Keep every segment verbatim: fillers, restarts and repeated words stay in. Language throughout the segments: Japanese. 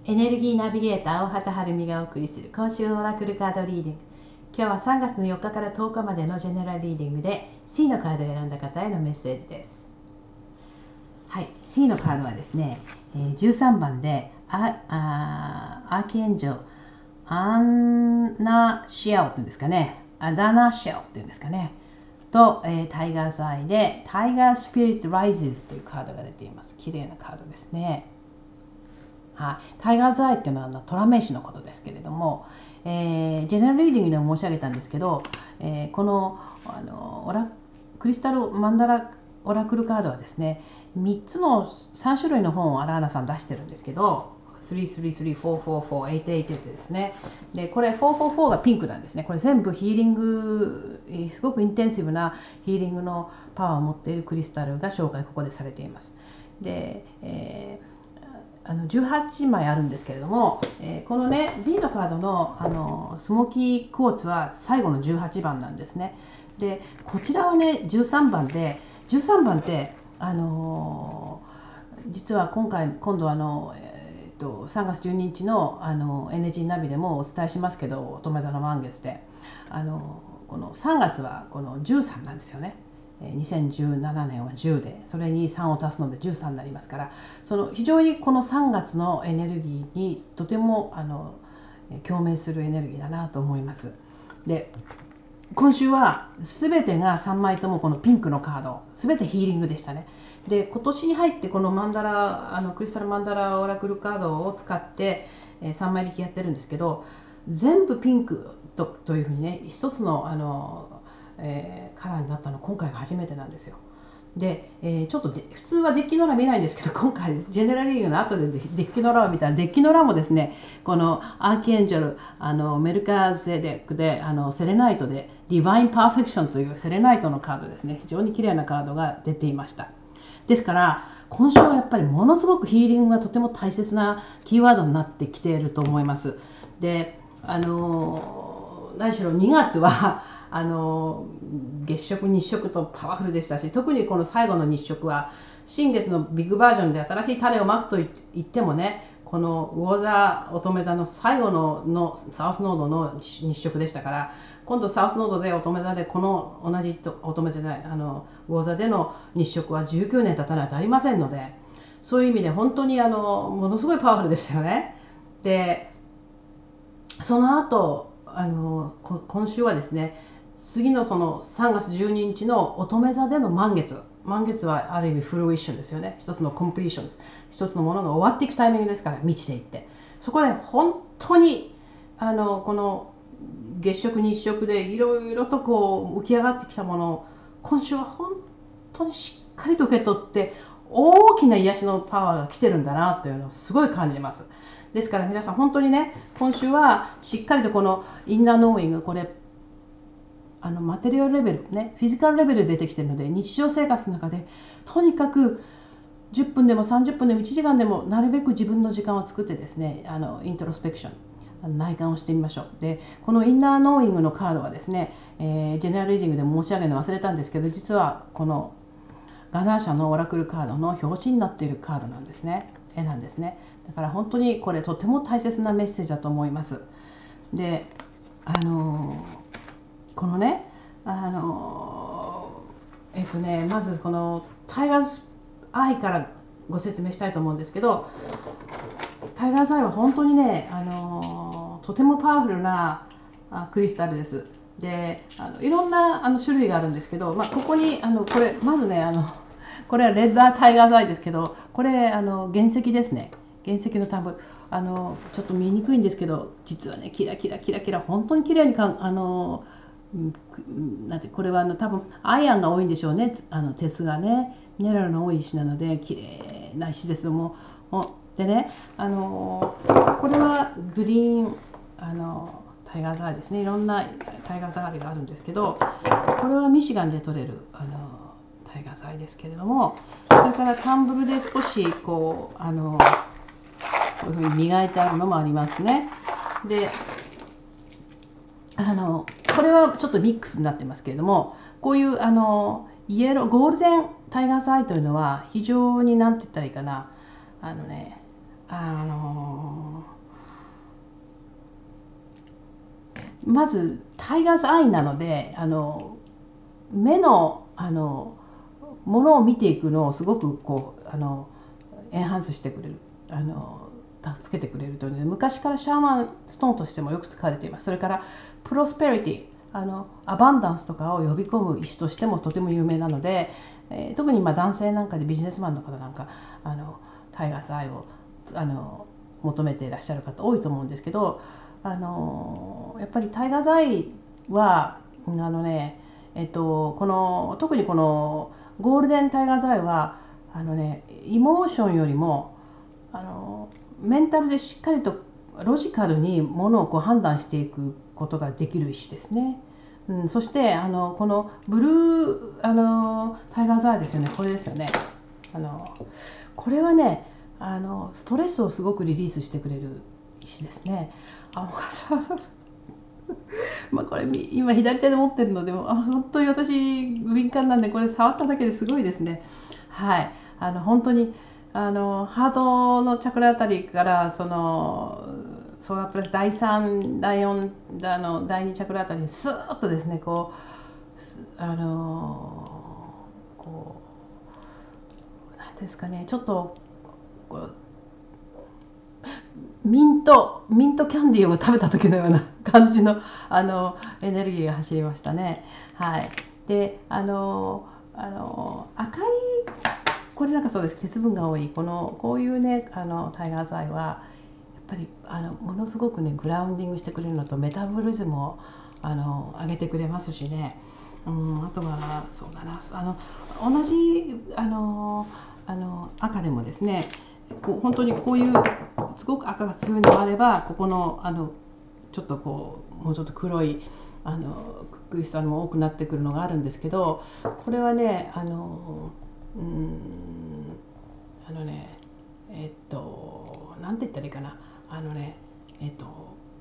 エネルギーナビゲーター大畑はるみがお送りする今週のオラクルカードリーディング。今日はさんがつのよっかからとおかまでのジェネラルリーディングで シー のカードを選んだ方へのメッセージです。はい、シー のカードはですね、じゅうさんばんでアあアーキエンジェルアンナシェルっていうんですかね、アダナシェルっていうんですかねと、えー、タイガーズアイでタイガースピリットライズというカードが出ています。綺麗なカードですね。はい、タイガーズアイっていうのはトラ名詞のことですけれども、えー、ジェネラルリーディングでも申し上げたんですけど、えー、この、あのオラクリスタルマンダラオラクルカードはですね、みっつのさん種類の本をアラーナさん出してるんですけど、さんさんさん、よんよんよん、はちはちはちですね。で、これよんよんよんがピンクなんですね。これ全部ヒーリング、すごくインテンシブなヒーリングのパワーを持っているクリスタルが紹介ここでされています。で、えーあのじゅうはちまいあるんですけれども、えー、このね B のカード の, あのスモーキークォーツは最後のじゅうはちばんなんですね。でこちらはねじゅうさんばんで、じゅうさんばんってあのー、実は今回今度あの、えー、とさんがつじゅうににち の, あの エヌジー ナビでもお伝えしますけど、乙女座の満月であのこのさんがつはこのじゅうさんなんですよね。にせんじゅうななねんはじゅうで、それにさんを足すのでじゅうさんになりますから、その非常にこのさんがつのエネルギーにとてもあの共鳴するエネルギーだなと思います。で今週は全てがさんまいともこのピンクのカード、全てヒーリングでしたね。で今年に入ってこのマンダラあのクリスタルマンダラオラクルカードを使ってさんまい引きやってるんですけど、全部ピンク と, というふうにね、一つのあのえー、カラーになったの今回が初めてなんですよ。で、えー、ちょっとで普通はデッキの裏見ないんですけど、今回ジェネラルリーグの後でデッキの裏を見たら、デッキの裏もですね、このアーキエンジェルあのメルカゼデックであのセレナイトでディヴァインパーフェクションというセレナイトのカードですね、非常に綺麗なカードが出ていました。ですから今週はやっぱりものすごくヒーリングがとても大切なキーワードになってきていると思います。であの何しろにがつはあの月食日食とパワフルでしたし、特にこの最後の日食は新月のビッグバージョンで新しい種をまくと言ってもね、この魚座乙女座の最後 の, のサウスノードの日食でしたから、今度サウスノードで乙女座でこの同じ乙女座じゃないあの魚座での日食はじゅうきゅうねん経たないとありませんので、そういう意味で本当にあのものすごいパワフルでしたよね。でその後あの今週はですね、次のそのさんがつじゅうににちの乙女座での満月、満月はある意味フルウィッションですよね。一つのコンプリーションです。一つのものが終わっていくタイミングですから、満ちていって、そこで本当にあのこの月食日食でいろいろとこう浮き上がってきたものを今週は本当にしっかりと受け取って、大きな癒しのパワーが来てるんだなというのをすごい感じます。ですから皆さん本当にね、今週はしっかりとこのインナーノーイング、これあのマテリアルレベルね、フィジカルレベルで出てきているので、日常生活の中でとにかくじゅっぷんでもさんじゅっぷんでもいちじかんでもなるべく自分の時間を作ってですね、あのイントロスペクション、内観をしてみましょう。でこのインナーノーイングのカードはですね、えー、ジェネラルリーディングで申し上げるの忘れたんですけど、実はこのガナーシャのオラクルカードの表紙になっているカードなんですね、絵なんですね。だから本当にこれとても大切なメッセージだと思います。であのーこのね、あのえっとね、まずこのタイガーズアイからご説明したいと思うんですけど、タイガーズアイは本当にね、あのとてもパワフルなクリスタルです。であのいろんなあの種類があるんですけど、まあ、ここにあのこれまずね、あのこれはレッドタイガーズアイですけど、これあの原石ですね。原石のタンブル、あのちょっと見にくいんですけど、実はねキラキラキラキラ本当に綺麗にかあのなんてこれはあの多分アイアンが多いんでしょうね。あの鉄がねミネラルの多い石なので綺麗な石ですよ。もうでね、あのこれはグリーンあのタイガーザーですね。いろんなタイガーザーがあるんですけど、これはミシガンで取れるあのタイガーザーですけれども、それからタンブルで少しこうあのこういうふうに磨いてあるのもありますね。であのこれはちょっとミックスになってますけれども、こういうあのイエローゴールデンタイガースアイというのは非常に何て言ったらいいかな、あのねあのまずタイガーズアイなので、あの目のあのものを見ていくのをすごくこうあのエンハンスしてくれる、あの助けてくれるというので、昔からシャーマンストーンとしてもよく使われています。それからプロスペリティ、あのアバンダンスとかを呼び込む石としてもとても有名なので、えー、特にまあ男性なんかでビジネスマンの方なんかあのタイガーズアイをあの求めていらっしゃる方多いと思うんですけど、あのやっぱりタイガーズアイはあのね、えっと、この特にこのゴールデンタイガーズアイはあのね、イモーションよりもあのメンタルでしっかりとロジカルにものをこう判断していくことができる石ですね。うん、そしてあのこのブルーあのタイガーズアイですよね、これですよね。あのこれはね、あのストレスをすごくリリースしてくれる石ですね。あまあこれ今左手で持ってるのでもあ本当に私敏感なんで、これ触っただけですごいですね。はい、あの本当にあのハートのチャクラあたりからそのソーラープラスだいさんだいよんあのだいにチャクラあたりにスーッとですね、こうあのこうなんですかね、ちょっとこうミントミントキャンディーを食べた時のような感じのあのエネルギーが走りましたね。はい、であのあの赤いこれなんかそうです、鉄分が多いこのこういうねあのタイガーズアイはやっぱりあのものすごくねグラウンディングしてくれるのと、メタボリズムをあの上げてくれますしね、うん、あとはそうだな、あの同じあのあの赤でもですね、こう本当にこういうすごく赤が強いのがあれば、ここのあのちょっとこうもうちょっと黒いあのクリスタルも多くなってくるのがあるんですけど、これはねあのうーんあのねえっとなんて言ったらいいかな、あのねえっと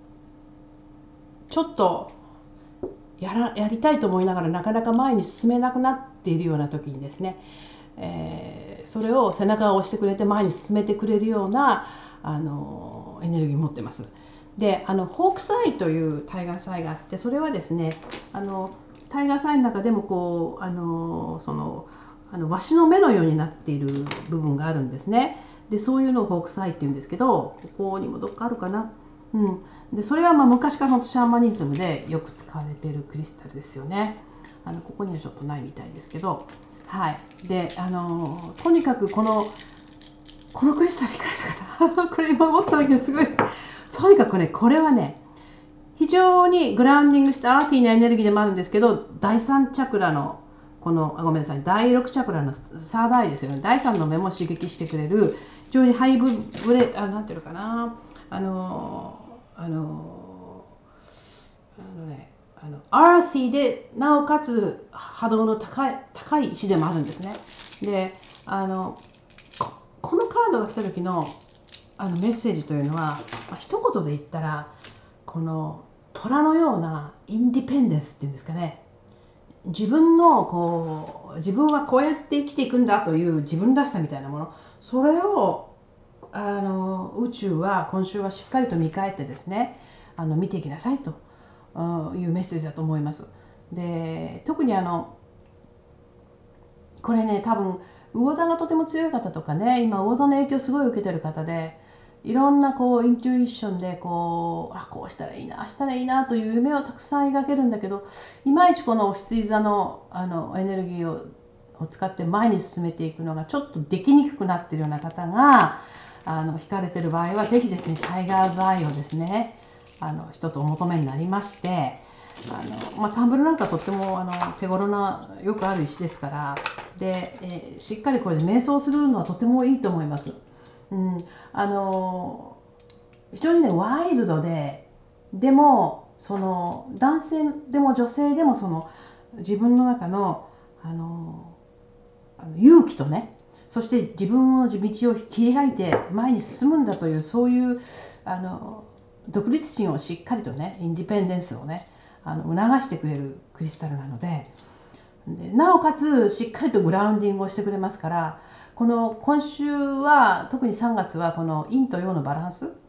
ちょっとやらやりたいと思いながらなかなか前に進めなくなっているような時にですね、えー、それを背中を押してくれて前に進めてくれるようなあのエネルギーを持ってます。で、あのホークスアイというタイガースアイがあって、それはですね、あのタイガースアイの中でもこうあのそのあのワシの目のようになっている部分があるんですね。で、そういうのをホークスアイっていうんですけど、ここにもどっかあるかな。うん、でそれはまあ昔からのシャーマニズムでよく使われているクリスタルですよね。あのここにはちょっとないみたいですけど、はい、であのとにかくこのこのクリスタルに書いた方これ今持っただけですごい、とにかくねこれはね非常にグラウンディングしたアーティーなエネルギーでもあるんですけど、だいさんチャクラのこのあごめんなさいだいろくチャクラのサードアイですよね、だいさんの目も刺激してくれる非常にハイブレあなんていうのかな、あのあのあのねあのアーシーでなおかつ波動の高い高い石でもあるんですね。であの こ, このカードが来た時のあのメッセージというのは、まあ、一言で言ったらこの虎のようなインディペンデンスっていうんですかね、自分のこう自分はこうやって生きていくんだという自分らしさみたいなもの、それをあの宇宙は今週はしっかりと見返ってですね、あの見ていきなさいというメッセージだと思います。で特にあのこれね多分魚座がとても強い方とかね、今魚座の影響すごい受けてる方で、いろんなこうイントゥイションでこうあこうしたらいいなあしたらいいなという夢をたくさん描けるんだけど、いまいちこのお羊座のあのエネルギーをを使って前に進めていくのがちょっとできにくくなっているような方があの惹かれている場合はぜひですねタイガーズアイをですねあの一つお求めになりまして、あの、まあ、タンブルなんかとってもあの手頃なよくある石ですから、で、えー、しっかりこれで瞑想するのはとてもいいと思います。うん、あの非常にねワイルドで、でもその男性でも女性でもその自分の中のあのあの勇気とね、そして自分の道を切り開いて前に進むんだというそういうあの独立心をしっかりとねインディペンデンスをねあの促してくれるクリスタルなの で, でなおかつしっかりとグラウンディングをしてくれますから、この今週は特にさんがつはこの陰と陽のバランス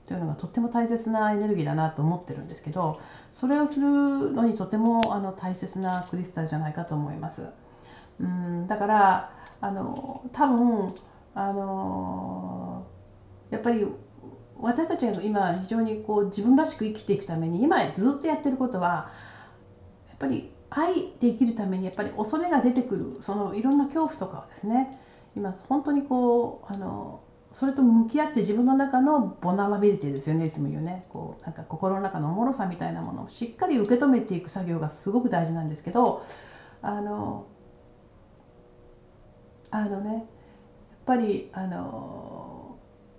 というのがとっても大切なエネルギーだなと思ってるんですけど、それをするのにとてもあの大切なクリスタルじゃないかと思います。うん、だからあの多分あのやっぱり私たちが今非常にこう自分らしく生きていくために今ずっとやってることは、やっぱり愛で生きるためにやっぱり恐れが出てくる、そのいろんな恐怖とかをですね、今本当にこうあのそれと向き合って自分の中のボナラビリティですよね、いつも言うね、こうなんか心の中の脆さみたいなものをしっかり受け止めていく作業がすごく大事なんですけど、あのあのねやっぱりあの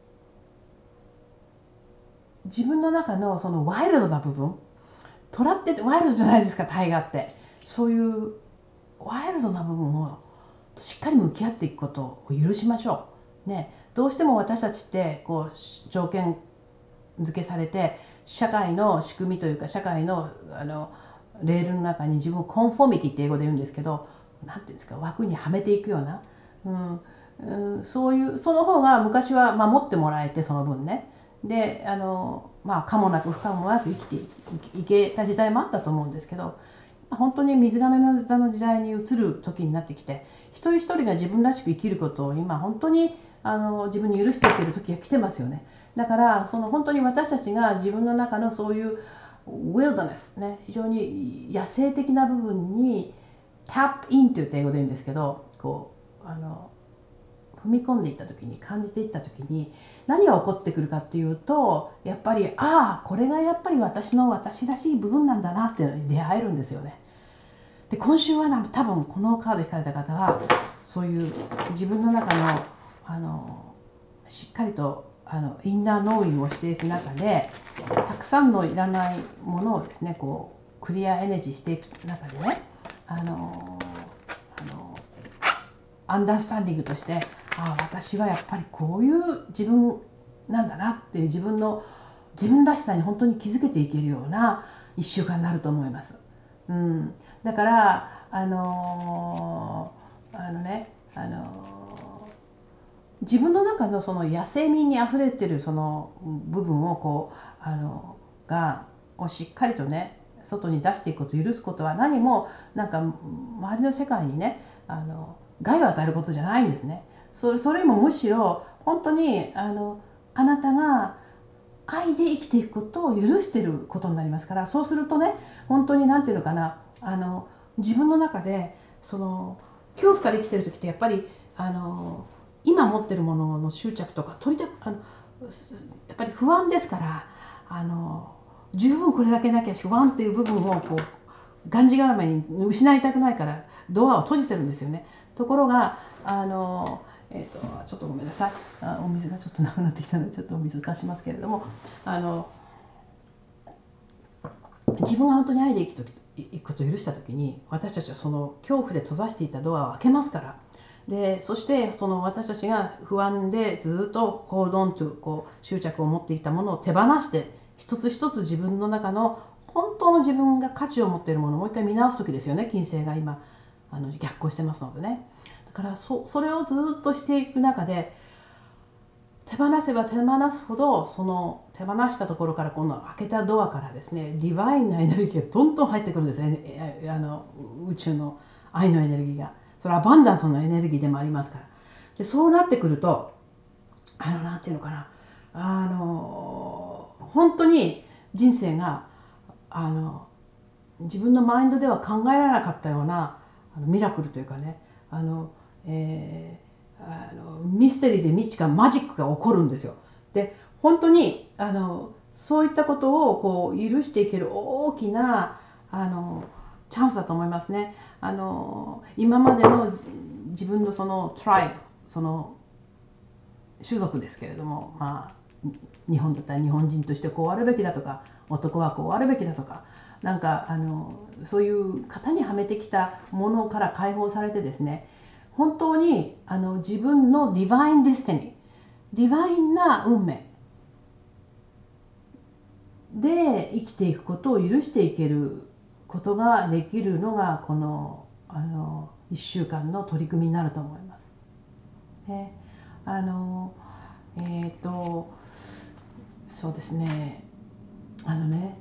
自分の中のそのワイルドな部分、虎ってワイルドじゃないですか、タイガーって。そういうワイルドな部分をしっかり向き合っていくことを許しましょう、ね、どうしても私たちってこう条件付けされて社会の仕組みというか社会のあのレールの中に自分をコンフォーミティって英語で言うんですけど、なんていうんですか、枠にはめていくような、うんうん、そういうその方が昔は守ってもらえて、その分ね、であの、まあ、可もなく不可もなく生きていけた時代もあったと思うんですけど、本当に水亀の座の時代に移る時になってきて、一人一人が自分らしく生きることを今本当にあの自分に許していける時が来てますよね。だからその本当に私たちが自分の中のそういうウィルダネスね、非常に野生的な部分にタップインという英語で言うんですけど、こうあの踏み込んでいった時に、感じていった時に何が起こってくるかっていうと、やっぱりああこれがやっぱり私の私らしい部分なんだなっていうのに出会えるんですよね。で今週はな多分このカード引かれた方はそういう自分の中のあのしっかりとあのインナーノーイングをしていく中で、たくさんのいらないものをですねこうクリアエネジーしていく中でね、あのあのアンダースタンディングとして、ああ私はやっぱりこういう自分なんだなっていう自分の自分らしさに本当に気づけていけるようないっしゅうかんになると思います。うん、だからあのー、あのね、あのー、自分の中のその野生味にあふれてるその部分をこうあのがをしっかりとね外に出していくことを許すことは、何もなんか周りの世界にねあの害を与えることじゃないんですね。それそれもむしろ本当にあのあなたが愛で生きていくことを許していることになりますから、そうするとね本当に何ていうのかな、あの自分の中でその恐怖から生きてる時ってやっぱりあの今持ってるものの執着とか取りたあのやっぱり不安ですから、あの十分これだけなきゃ不安っていう部分をこうがんじがらめに失いたくないからドアを閉じてるんですよね。ところがあのえー、とちょっとごめんなさい、あお水がちょっとなくなってきたのでちょっとお水貸しますけれども、あの自分が本当に愛で生きていくことを許した時に、私たちはその恐怖で閉ざしていたドアを開けますから。でそしてその私たちが不安でずっと hold on to こう執着を持っていたものを手放して、一つ一つ自分の中の本当の自分が価値を持っているものをもう一回見直す時ですよね。金星が今あの逆行してますのでね。だから そ, それをずっとしていく中で、手放せば手放すほどその手放したところから今度開けたドアからですね、ディバインなエネルギーがどんどん入ってくるんですね。あの宇宙の愛のエネルギーが、それはアバンダンスのエネルギーでもありますから。でそうなってくると、あのなんていうのかな、あの本当に人生があの自分のマインドでは考えられなかったようなあのミラクルというかね、あの、えーあのミステリーで満ちたマジックが起こるんですよ。で本当にあのそういったことをこう許していける大きなあのチャンスだと思いますね。あの今までの自分のそのトライブ、その種族ですけれども、まあ、日本だったら日本人としてこうあるべきだとか、男はこうあるべきだとか、なんかあのそういう型にはめてきたものから解放されてですね、本当にあの自分のディバインディスティニー、ディバインな運命で生きていくことを許していけることができるのがこの、あのいっしゅうかんの取り組みになると思います。ね、あのえーとそうですね、あのね、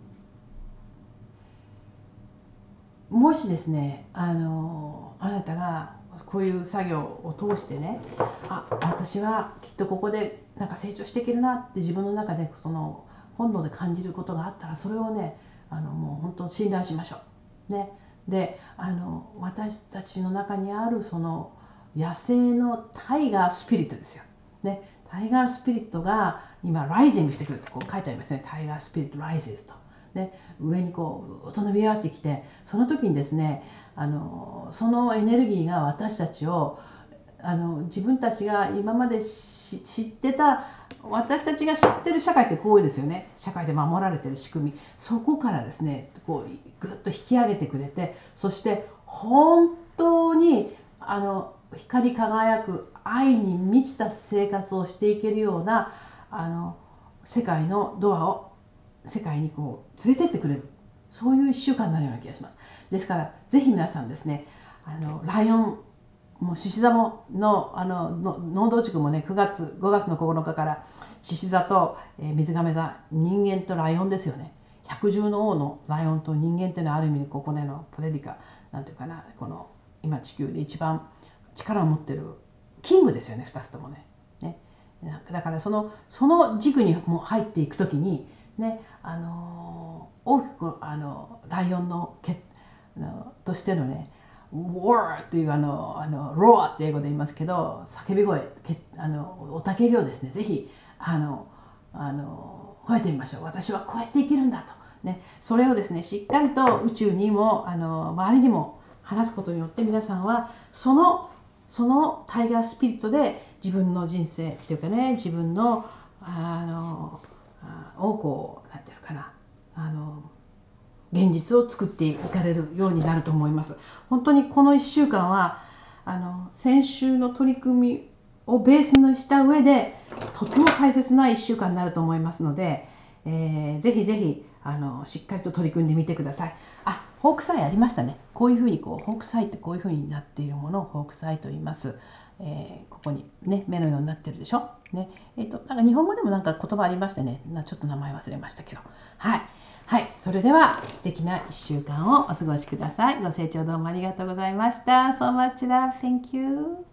もしですね、あのあなたがこういう作業を通してね、あ、私はきっとここでなんか成長していけるなって自分の中でその本能で感じることがあったら、それをね、あのもう本当信頼しましょう。ね、で、あの私たちの中にあるその野生のタイガースピリットですよ。ね、タイガースピリットが今ライジングしてくるってこう書いてありますね。タイガースピリットライズと。ね、上にこううと伸び上がってきて、その時にですね、あのそのエネルギーが私たちをあの自分たちが今まで知ってた、私たちが知ってる社会ってこうですよね。社会で守られてる仕組み、そこからですねこうぐっと引き上げてくれて、そして本当にあの光り輝く愛に満ちた生活をしていけるようなあの世界のドアを世界にこう連れてってくれる、そういういっしゅうかんになるような気がします。ですからぜひ皆さんですね、あのライオンもう獅子座ものあのの農道地区もね、くがつごがつのここのかから獅子座と、えー、水亀座、人間とライオンですよね。百獣の王のライオンと人間っていうのはある意味ここでのプレディカなんていうかな、この今地球で一番力を持ってるキングですよね、ふたつともね。ね、だからそのその軸にも入っていくときにね、あの大きくあのライオンのけのとしてのね、Roar っていうあのあの Roar って英語で言いますけど、叫び声、けあの雄たけびをですね、ぜひあのあの超えてみましょう。私はこうやって生きるんだと、ね、それをですねしっかりと宇宙にもあの周りにも話すことによって、皆さんはそのそのタイガースピリットで自分の人生っていうかね、自分のあのをこうなんていうかな、あの現実を作っていかれるようになると思います。本当にこのいっしゅうかんはあの先週の取り組みをベースにした上でとても大切ないっしゅうかんになると思いますので、えー、ぜひぜひあのしっかりと取り組んでみてください。あ、ホークサイありましたね。こういうふうにこうホークサイってこういうふうになっているものをホークサイと言います。えー、ここにね目のようになってるでしょ。ね、えっとなんか日本語でもなんか言葉ありましてね、ちょっと名前忘れましたけど、はい。はい、それでは素敵ないっしゅうかんをお過ごしください。ご清聴どうもありがとうございました。So much love. Thank you.